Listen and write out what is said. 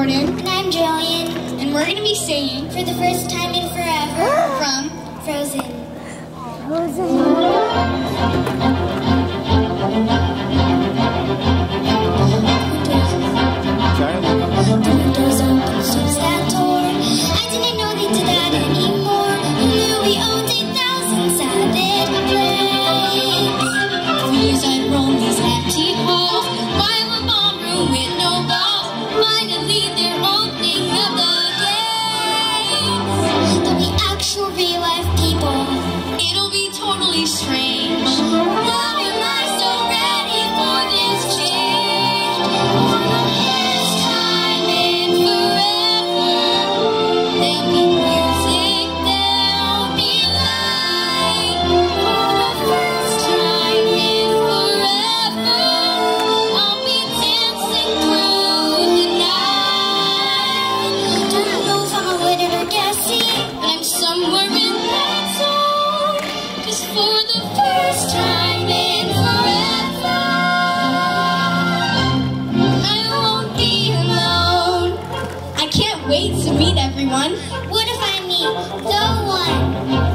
Jordan. And I'm Jillian. And we're going to be singing For the First Time in Forever from Frozen. The windows open, close that door. I didn't know they did that anymore. Who knew we owned 8,000 savage planes? For years I'd roam these empty halls, while a ballroom with no balls finally they're opening up the gates. They'll be actual real life people. It'll be totally strange. Why am I so ready for this change? For the first time in forever, there'll be music, there'll be light. For the first time in forever, I'll be dancing through the night. Don't know if I'm a winner or guessing. I'm somewhere in that zone, 'cause for the first time in forever, I won't be alone. I can't wait to meet everyone. What if I meet the one?